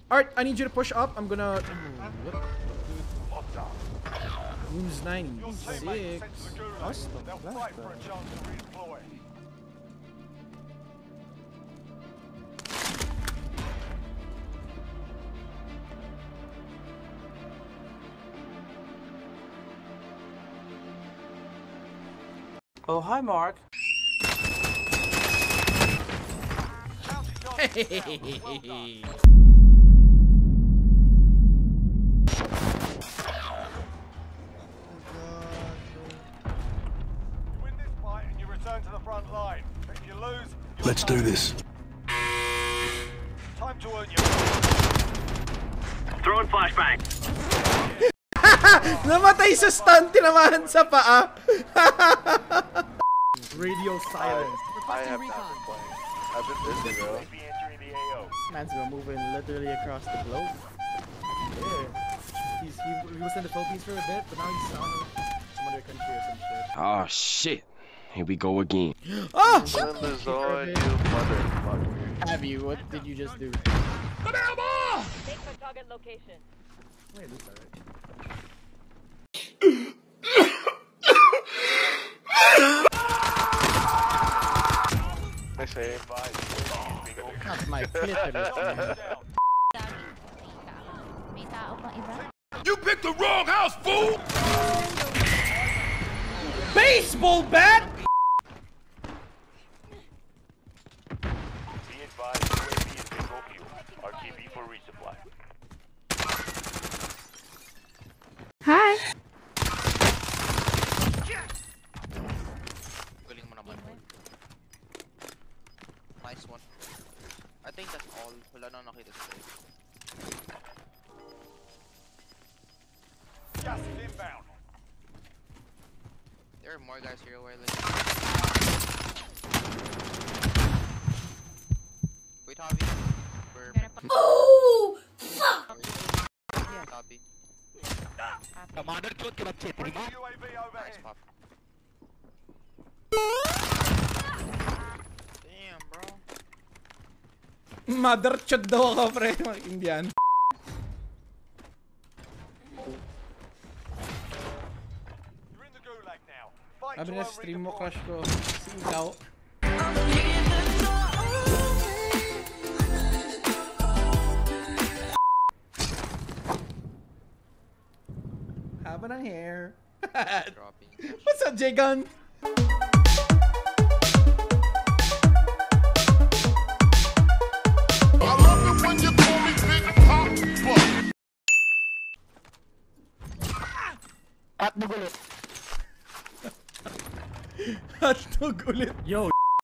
Art, I need you to push up. I'm gonna... Wounds 96. Oh, hi, Mark. Hey. To the front line. If you lose, let's do this. Time to earn your throwing flashbang. Namatay sa stun, tinamaan sa paa. Radio silence. I have not been playing. I've been busy, bro. Man's been moving literally across the globe. Yeah. He was in the Philippines for a bit, but now he's some other country or some shit. Oh shit. Here we go again. Oh! In the zone, you motherfucker. Abby, what did you just do? Take my target location. Wait, this alright. I say. Not my clitoris. You picked the wrong house, fool! Baseball bat! Be advised, UAV is bingo fuel. RTB for resupply. Hi. Galing mo naman. Nice one. I think that's all. Wala na nakita today. Gas is inbound. There are more guys here where like... Wait, Javi. Oh, fuck! Copy. UAV Nice overhead. pop. Damn, bro. Mother chod daw ako, pre. Mga Indian. You're in the gulag now. Fight Sabi to na earn stream mo, redeployment. crush ko. Si ikaw. Haba ng hair. Dropping. What's up, J-Gun? I love it when you call me Bigpoppajavi. Hotdog ulit. Yo.